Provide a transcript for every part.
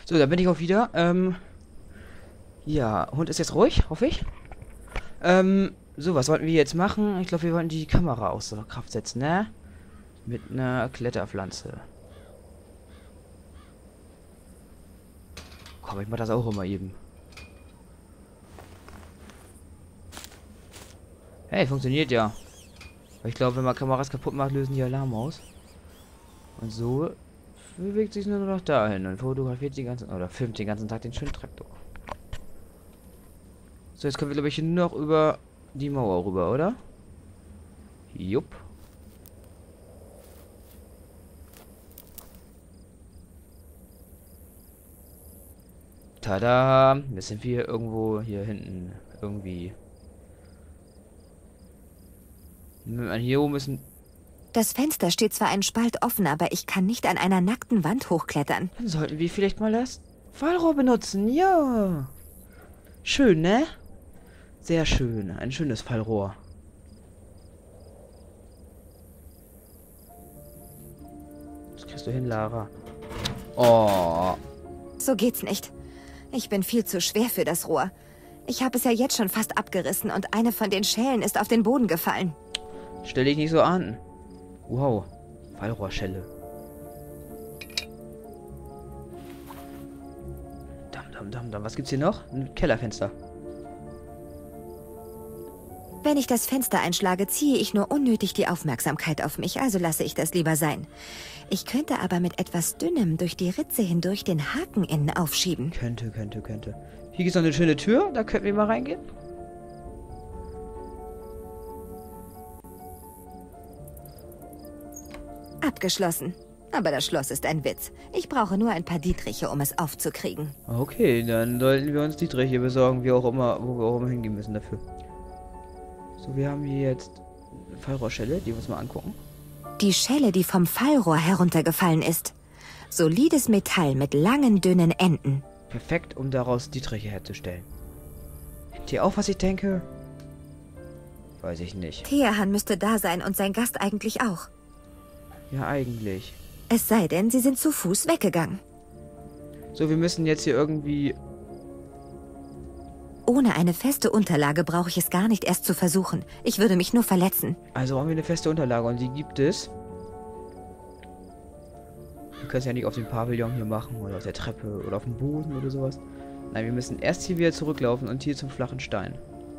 So, da bin ich auch wieder. Ja, Hund ist jetzt ruhig, hoffe ich. So, was wollten wir jetzt machen? Ich glaube, wir wollten die Kamera außer Kraft setzen, ne? Mit einer Kletterpflanze. Komm, ich mach das auch immer eben. Hey, funktioniert ja. Aber ich glaube, wenn man Kameras kaputt macht, lösen die Alarm aus. Und so bewegt sich nur noch dahin und fotografiert den ganzen, oder filmt den ganzen Tag den schönen Traktor. So, jetzt können wir, glaube ich, nur noch über die Mauer rüber, oder? Jupp. Tada! Jetzt sind wir irgendwo hier hinten. Irgendwie. Hier oben ist ein... Das Fenster steht zwar ein Spalt offen, aber ich kann nicht an einer nackten Wand hochklettern. Dann sollten wir vielleicht mal das Fallrohr benutzen. Ja. Schön, ne? Sehr schön. Ein schönes Fallrohr. Das kriegst du hin, Lara. Oh. So geht's nicht. Ich bin viel zu schwer für das Rohr. Ich habe es ja jetzt schon fast abgerissen und eine von den Schälen ist auf den Boden gefallen. Stell dich nicht so an. Wow. Fallrohrschelle. Dam. Was gibt's hier noch? Ein Kellerfenster. Wenn ich das Fenster einschlage, ziehe ich nur unnötig die Aufmerksamkeit auf mich, also lasse ich das lieber sein. Ich könnte aber mit etwas Dünnem durch die Ritze hindurch den Haken innen aufschieben. Könnte. Hier gibt's noch eine schöne Tür. Da könnten wir mal reingehen. Abgeschlossen. Aber das Schloss ist ein Witz. Ich brauche nur ein paar Dietriche, um es aufzukriegen. Okay, dann sollten wir uns die Dietriche besorgen, wie auch immer, wo wir auch immer hingehen müssen dafür. So, wir haben hier jetzt eine Fallrohrschelle, die wir uns mal angucken. Die Schelle, die vom Fallrohr heruntergefallen ist. Solides Metall mit langen, dünnen Enden. Perfekt, um daraus Dietriche herzustellen. Habt ihr auch, was ich denke? Weiß ich nicht. Teahan müsste da sein und sein Gast eigentlich auch. Ja, eigentlich. Es sei denn, sie sind zu Fuß weggegangen. So, wir müssen jetzt hier irgendwie... Ohne eine feste Unterlage brauche ich es gar nicht erst zu versuchen. Ich würde mich nur verletzen. Also haben wir eine feste Unterlage und die gibt es. Wir können es ja nicht auf dem Pavillon hier machen oder auf der Treppe oder auf dem Boden oder sowas. Nein, wir müssen erst hier wieder zurücklaufen und hier zum flachen Stein.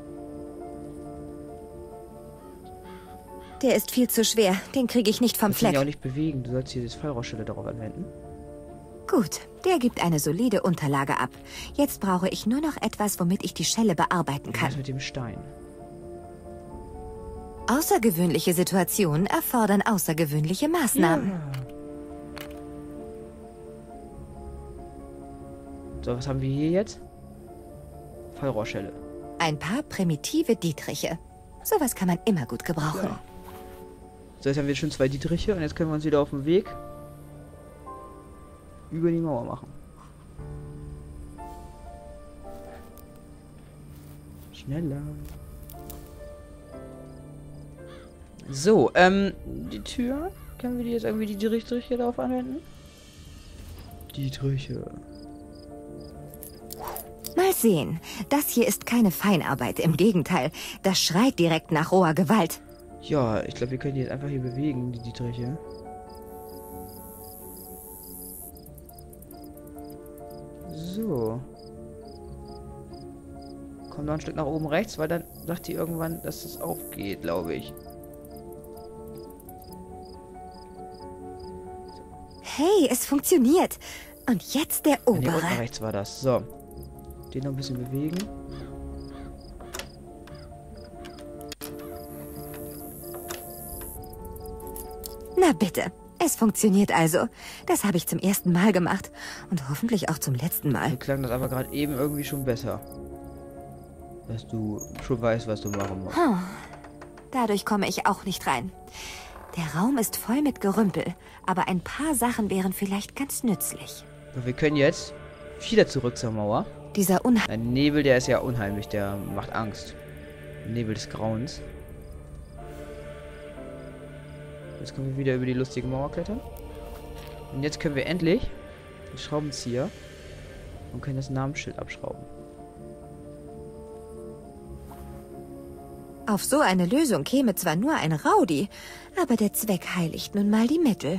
Der ist viel zu schwer. Den kriege ich nicht vom Du kannst ihn Fleck. ja auch nicht bewegen. Du sollst hier das Fallrohrstelle darauf anwenden. Gut, der gibt eine solide Unterlage ab. Jetzt brauche ich nur noch etwas, womit ich die Schelle bearbeiten Was kann. mit dem Stein? Außergewöhnliche Situationen erfordern außergewöhnliche Maßnahmen. Ja. So, was haben wir hier jetzt? Fallrohrschelle. Ein paar primitive Dietriche. Sowas kann man immer gut gebrauchen. Ja. So, jetzt haben wir schon 2 Dietriche und jetzt können wir uns wieder auf den Weg über die Mauer machen. Schneller. So, die Tür. Können wir die jetzt irgendwie die Dietriche darauf anwenden? Dietriche. Mal sehen. Das hier ist keine Feinarbeit. Im Gegenteil, das schreit direkt nach roher Gewalt. Ja, ich glaube, wir können die jetzt einfach hier bewegen, die Dietriche. So. Komm noch ein Stück nach oben rechts, weil dann sagt die irgendwann, dass es aufgeht, glaube ich. Hey, es funktioniert. Und jetzt der Nee, unten obere. rechts war das. So. Den noch ein bisschen bewegen. Na bitte. Es funktioniert also. Das habe ich zum ersten Mal gemacht. Und hoffentlich auch zum letzten Mal. Mir klang das aber gerade eben irgendwie schon besser. Dass du schon weißt, was du machen musst. Dadurch komme ich auch nicht rein. Der Raum ist voll mit Gerümpel, aber ein paar Sachen wären vielleicht ganz nützlich. So, wir können jetzt wieder zurück zur Mauer. Dieser Ein Nebel, der ist ja unheimlich, der macht Angst. Nebel des Grauens. Jetzt können wir wieder über die lustige Mauer klettern. Und jetzt können wir endlich den Schraubenzieher und können das Namensschild abschrauben. Auf so eine Lösung käme zwar nur ein Rowdy, aber der Zweck heiligt nun mal die Mittel.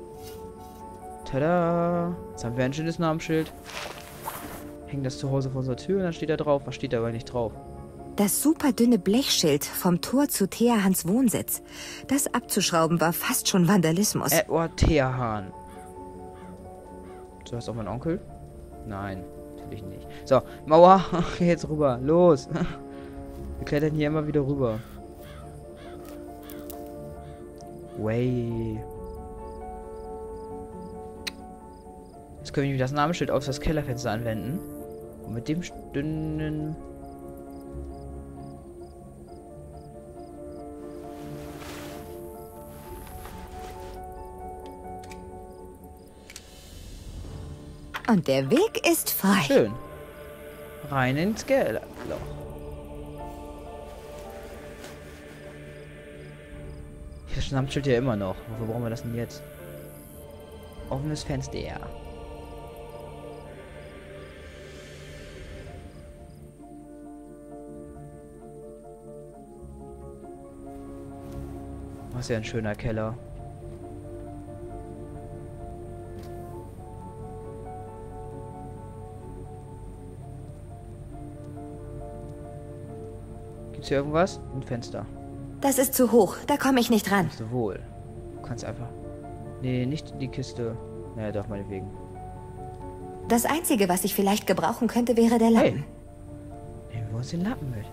Tada! Jetzt haben wir ein schönes Namensschild. Hängen das zu Hause vor unserer Tür und dann steht da drauf. Was steht da aber nicht drauf? Das superdünne Blechschild vom Tor zu Theahans Wohnsitz. Das abzuschrauben war fast schon Vandalismus. Edward Theahan. So heißt auch mein Onkel? Nein, natürlich nicht. So, Mauer, jetzt rüber. Los! Wir klettern hier immer wieder rüber. Way. Jetzt können wir das Namensschild auf das Kellerfenster anwenden. Und mit dem dünnen... Und der Weg ist frei. Schön. Rein ins Kellerloch. Das Namensschild ja immer noch. Wofür brauchen wir das denn jetzt? Offenes Fenster. Was ja ein schöner Keller. Gibt's hier irgendwas? Ein Fenster. Das ist zu hoch, da komme ich nicht ran. Wohl. Du kannst einfach... Nee, nicht die Kiste. Naja, doch, meinetwegen. Das Einzige, was ich vielleicht gebrauchen könnte, wäre der Lappen. Hey. Nehmen wir uns den Lappen mit.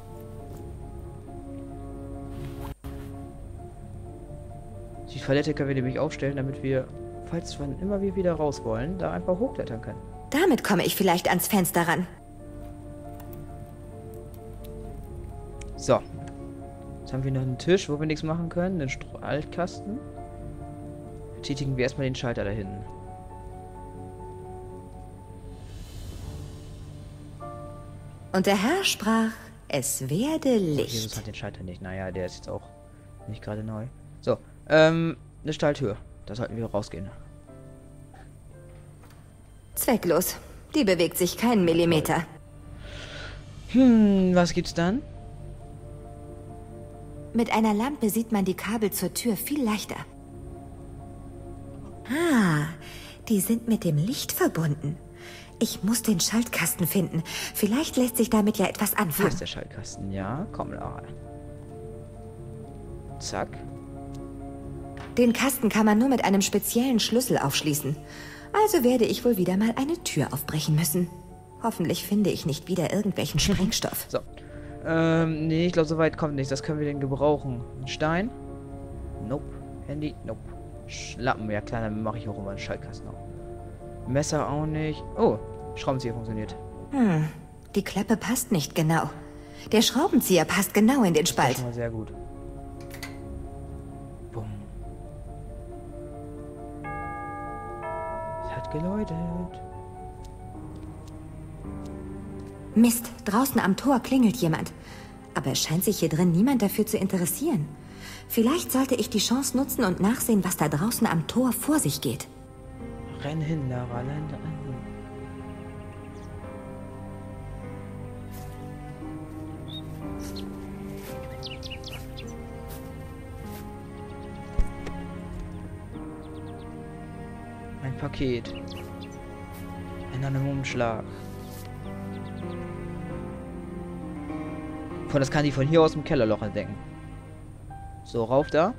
Die Toilette können wir nämlich aufstellen, damit wir, falls wann immer wir wieder raus wollen, da einfach hochklettern können. Damit komme ich vielleicht ans Fenster ran. So. Jetzt haben wir noch einen Tisch, wo wir nichts machen können. Einen Altkasten. Betätigen wir erstmal den Schalter da hinten. Und der Herr sprach, es werde Licht. Jesus hat den Schalter nicht. Naja, der ist jetzt auch nicht gerade neu. So, eine Stalltür. Da sollten wir rausgehen. Zwecklos. Die bewegt sich keinen Millimeter. Was gibt's dann? Mit einer Lampe sieht man die Kabel zur Tür viel leichter. Ah, die sind mit dem Licht verbunden. Ich muss den Schaltkasten finden. Vielleicht lässt sich damit ja etwas Hier anfangen. ist der Schaltkasten. Ja, komm, Lara. Zack. Den Kasten kann man nur mit einem speziellen Schlüssel aufschließen. Also werde ich wohl wieder mal eine Tür aufbrechen müssen. Hoffentlich finde ich nicht wieder irgendwelchen Sprengstoff. So. Nee, ich glaube, so weit kommt nicht. Das können wir denn gebrauchen. Ein Stein? Nope. Handy? Nope. Schlappen. Ja, klar, dann mache ich auch immer einen Schaltkasten auf. Messer auch nicht. Oh, Schraubenzieher funktioniert. Die Klappe passt nicht genau. Der Schraubenzieher passt genau in den Das Spalt. ist schon mal sehr gut. Bumm. Es hat geläutet. Mist, draußen am Tor klingelt jemand. Aber es scheint sich hier drin niemand dafür zu interessieren. Vielleicht sollte ich die Chance nutzen und nachsehen, was da draußen am Tor vor sich geht. Renn hin, Lara, renn. Ein Paket. In einem Umschlag. Das kann die von hier aus im Kellerloch entdecken. So, rauf da.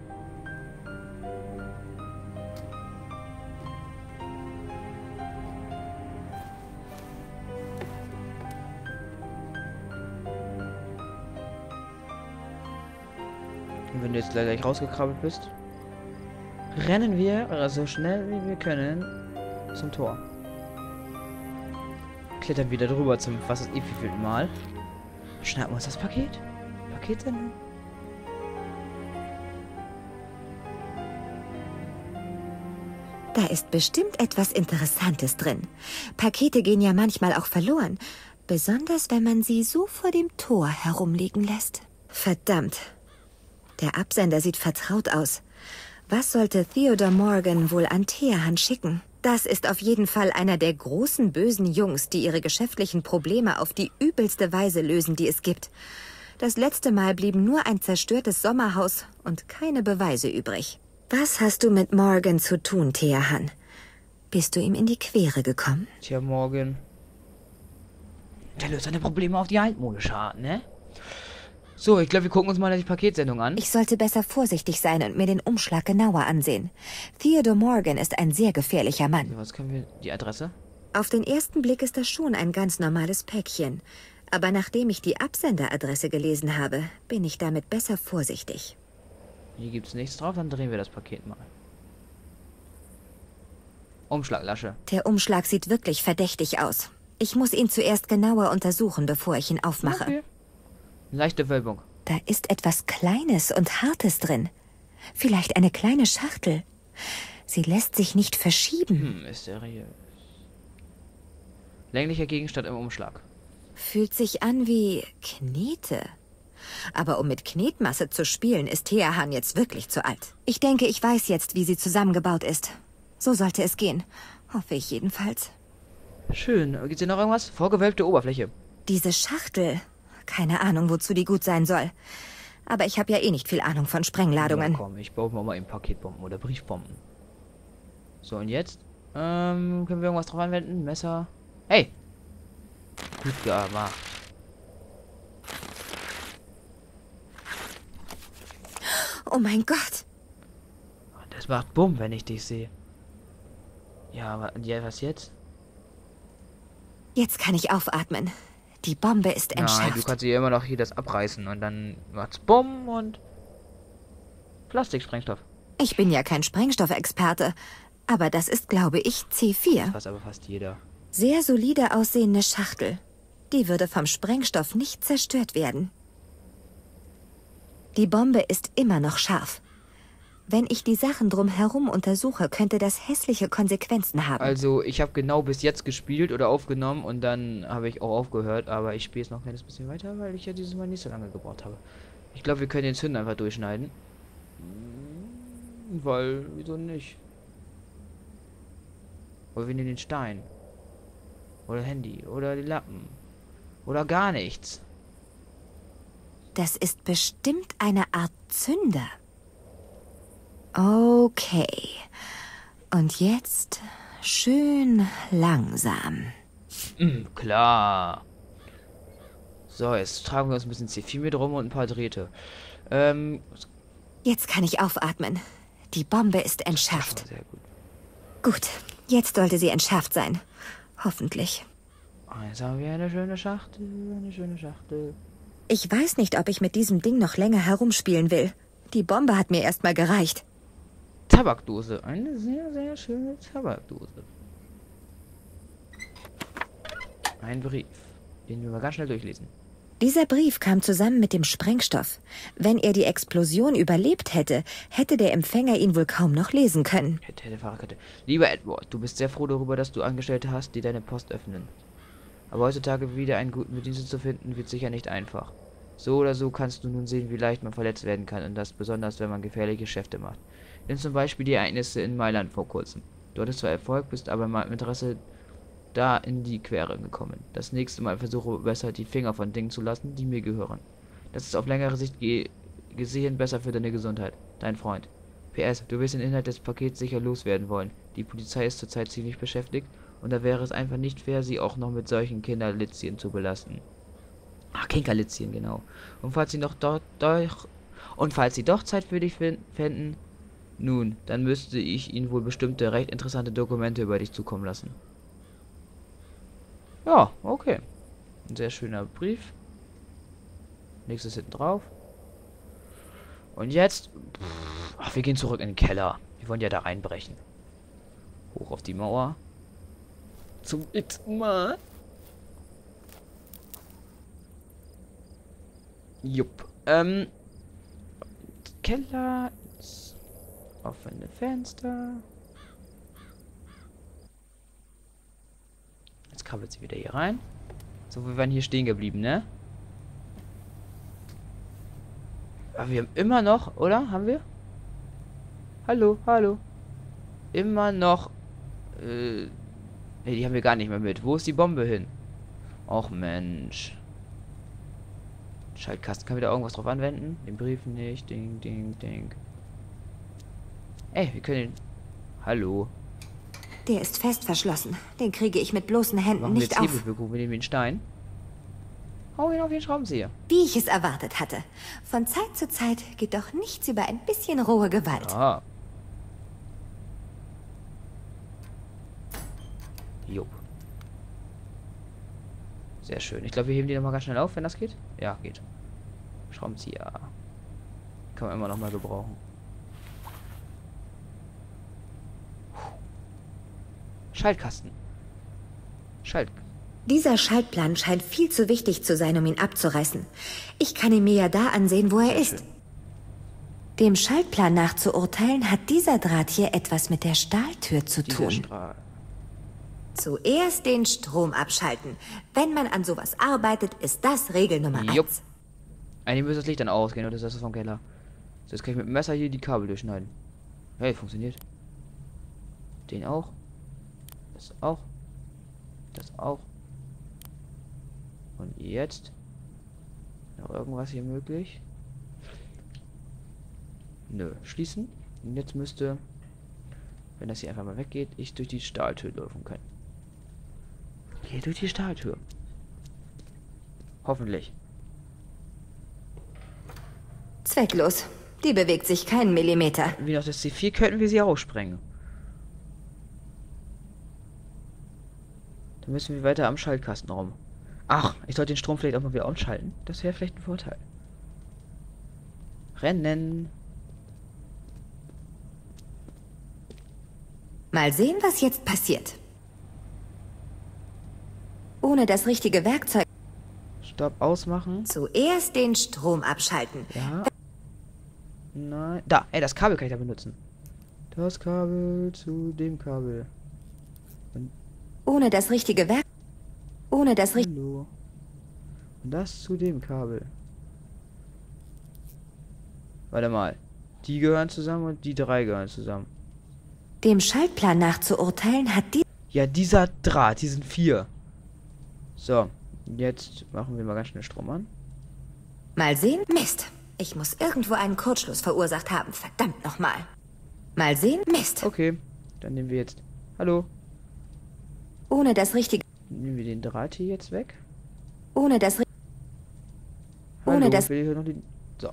Und wenn du jetzt gleich rausgekrabbelt bist, rennen wir so schnell wie wir können zum Tor. Klettern wieder drüber zum, was ist wievielten Mal. Schnappen wir uns das Paket. Paketsendung. Da ist bestimmt etwas Interessantes drin. Pakete gehen ja manchmal auch verloren. Besonders, wenn man sie so vor dem Tor herumliegen lässt. Verdammt. Der Absender sieht vertraut aus. Was sollte Theodore Morgan wohl an Theahan schicken? Das ist auf jeden Fall einer der großen bösen Jungs, die ihre geschäftlichen Probleme auf die übelste Weise lösen, die es gibt. Das letzte Mal blieben nur ein zerstörtes Sommerhaus und keine Beweise übrig. Was hast du mit Morgan zu tun, Teahan? Bist du ihm in die Quere gekommen? Tja, Morgan. Der löst seine Probleme auf die altmodische Art, ne? So, ich glaube, wir gucken uns mal die Paketsendung an. Ich sollte besser vorsichtig sein und mir den Umschlag genauer ansehen. Theodore Morgan ist ein sehr gefährlicher Mann. Was können wir... Die Adresse? Auf den ersten Blick ist das schon ein ganz normales Päckchen. Aber nachdem ich die Absenderadresse gelesen habe, bin ich damit besser vorsichtig. Hier gibt es nichts drauf, dann drehen wir das Paket mal. Umschlaglasche. Der Umschlag sieht wirklich verdächtig aus. Ich muss ihn zuerst genauer untersuchen, bevor ich ihn aufmache. Okay. Leichte Wölbung. Da ist etwas Kleines und Hartes drin. Vielleicht eine kleine Schachtel. Sie lässt sich nicht verschieben. Mysteriös. Länglicher Gegenstand im Umschlag. Fühlt sich an wie Knete. Aber um mit Knetmasse zu spielen, ist Teahan jetzt wirklich zu alt. Ich denke, ich weiß jetzt, wie sie zusammengebaut ist. So sollte es gehen. Hoffe ich jedenfalls. Schön. Gibt's hier noch irgendwas? Vorgewölbte Oberfläche. Diese Schachtel. Keine Ahnung, wozu die gut sein soll. Aber ich habe ja eh nicht viel Ahnung von Sprengladungen. Ja, komm, ich baue mal eben Paketbomben oder Briefbomben. So, und jetzt? Können wir irgendwas drauf anwenden? Messer. Hey! Gut gemacht. Oh mein Gott. Das macht Bumm, wenn ich dich sehe. Ja, aber ja, was jetzt? Jetzt kann ich aufatmen. Die Bombe ist entschärft. Nein, du kannst hier immer noch hier das abreißen und dann macht's Bumm und Plastiksprengstoff. Ich bin ja kein Sprengstoffexperte, aber das ist, glaube ich, C4. Was aber fast jeder. Sehr solide aussehende Schachtel. Die würde vom Sprengstoff nicht zerstört werden. Die Bombe ist immer noch scharf. Wenn ich die Sachen drumherum untersuche, könnte das hässliche Konsequenzen haben. Also, ich habe genau bis jetzt gespielt oder aufgenommen und dann habe ich auch aufgehört, aber ich spiele es noch ein kleines bisschen weiter, weil ich ja dieses Mal nicht so lange gebraucht habe. Ich glaube, wir können den Zünder einfach durchschneiden. Weil, wieso nicht? Oder wir nehmen den Stein. Oder Handy. Oder die Lappen. Oder gar nichts. Das ist bestimmt eine Art Zünder. Okay. Und jetzt schön langsam. Klar. So, jetzt tragen wir uns ein bisschen C4 mit rum und ein paar Drähte. Jetzt kann ich aufatmen. Die Bombe ist entschärft. Sehr gut. Gut, jetzt sollte sie entschärft sein. Hoffentlich. Jetzt haben wir eine schöne Schachtel, eine schöne Schachtel. Ich weiß nicht, ob ich mit diesem Ding noch länger herumspielen will. Die Bombe hat mir erstmal gereicht. Tabakdose. Eine sehr, sehr schöne Tabakdose. Ein Brief. Den wir mal ganz schnell durchlesen. Dieser Brief kam zusammen mit dem Sprengstoff. Wenn er die Explosion überlebt hätte, hätte der Empfänger ihn wohl kaum noch lesen können. Fahrerkette. Lieber Edward, du bist sehr froh darüber, dass du Angestellte hast, die deine Post öffnen. Aber heutzutage wieder einen guten Bediensteten zu finden, wird sicher nicht einfach. So oder so kannst du nun sehen, wie leicht man verletzt werden kann, und das besonders, wenn man gefährliche Geschäfte macht. Nimm zum Beispiel die Ereignisse in Mailand vor kurzem. Dort ist zwar Erfolg, bist aber mal im Interesse da in die Quere gekommen. Das nächste Mal versuche besser die Finger von Dingen zu lassen, die mir gehören. Das ist auf längere Sicht gesehen besser für deine Gesundheit. Dein Freund. PS, du wirst den Inhalt des Pakets sicher loswerden wollen. Die Polizei ist zurzeit ziemlich beschäftigt und da wäre es einfach nicht fair, sie auch noch mit solchen Kinderlitzchen zu belasten. Ach, Kinkerlitzchen, genau. Und falls sie doch Zeit für dich fänden, nun, dann müsste ich ihnen wohl bestimmte recht interessante Dokumente über dich zukommen lassen. Ja, okay. Ein sehr schöner Brief. Nächstes hinten drauf. Und jetzt... Ach, wir gehen zurück in den Keller. Wir wollen ja da reinbrechen. Hoch auf die Mauer. Zum x-ten Mal. Jupp. Keller. Offene Fenster. Jetzt krabbelt sie wieder hier rein. So, wir waren hier stehen geblieben, ne? Aber wir haben immer noch, oder? Haben wir? Hallo, hallo. Immer noch Nee, die haben wir gar nicht mehr mit. Wo ist die Bombe hin? Och, Mensch. Schaltkasten. Kann wir da irgendwas drauf anwenden? Den Brief nicht. Ding, ding, ding. Ey, wir können den... Hallo. Der ist fest verschlossen. Den kriege ich mit bloßen Händen Machen wir nicht jetzt auf. Hebelwirkung. Wir nehmen den Stein. Hau ihn auf den Schraubenzieher. Wie ich es erwartet hatte. Von Zeit zu Zeit geht doch nichts über ein bisschen rohe Gewalt. Ah. Jo. Sehr schön. Ich glaube, wir heben die nochmal ganz schnell auf, wenn das geht. Ja, geht. Schraubenzieher. Kann man immer noch mal gebrauchen. Schaltkasten. Dieser Schaltplan scheint viel zu wichtig zu sein, um ihn abzureißen. Ich kann ihn mir ja da ansehen, wo er ist. Dem Schaltplan nach zu urteilen, hat dieser Draht hier etwas mit der Stahltür zu tun. Zuerst den Strom abschalten. Wenn man an sowas arbeitet, ist das Regel Nummer 1. Eigentlich müsste das Licht dann ausgehen, oder ist das vom Keller? So, jetzt kann ich mit dem Messer hier die Kabel durchschneiden. Hey, funktioniert. Den auch. Das auch. Das auch. Und jetzt? Noch irgendwas hier möglich? Nö. Schließen. Und jetzt müsste, wenn das hier einfach mal weggeht, ich durch die Stahltür laufen können. Hier durch die Stahltür. Hoffentlich. Zwecklos. Die bewegt sich keinen Millimeter. Wie noch das C4 könnten wir sie auch sprengen. Dann müssen wir weiter am Schaltkasten rum. Ach, ich sollte den Strom vielleicht auch mal wieder ausschalten. Das wäre vielleicht ein Vorteil. Rennen. Mal sehen, was jetzt passiert. Ohne das richtige Werkzeug. Stopp, ausmachen. Zuerst den Strom abschalten. Ja. Nein. Da, ey, das Kabel kann ich da benutzen. Das Kabel zu dem Kabel. Ohne das richtige Werk. Ohne das richtige. Hallo. Und das zu dem Kabel. Warte mal. Die gehören zusammen und die drei gehören zusammen. Dem Schaltplan nach zu urteilen, hat die. Ja, dieser Draht, die sind 4. So, jetzt machen wir mal ganz schnell Strom an. Mal sehen. Mist. Ich muss irgendwo einen Kurzschluss verursacht haben. Verdammt nochmal. Mal sehen. Mist. Okay, dann nehmen wir jetzt. Hallo. Ohne das richtige. Nehmen wir den Draht hier jetzt weg. Ohne das. Hallo, Ohne das. will ich hier noch den. So.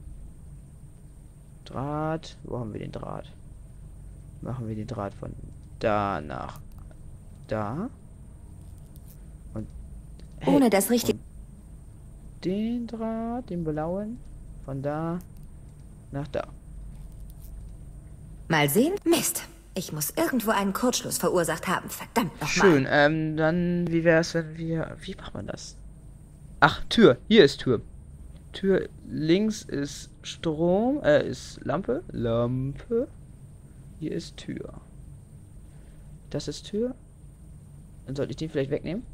Draht. Wo haben wir den Draht? Machen wir den Draht von da nach da. Und. Hey, Ohne das richtige. Den Draht, den blauen, von da nach da. Mal sehen. Mist. Ich muss irgendwo einen Kurzschluss verursacht haben. Verdammt nochmal. Schön, dann, wie wär's, wenn wir, wie macht man das? Ach, Tür, hier ist Tür. Tür links ist Strom, ist Lampe. Hier ist Tür. Das ist Tür. Dann sollte ich den vielleicht wegnehmen.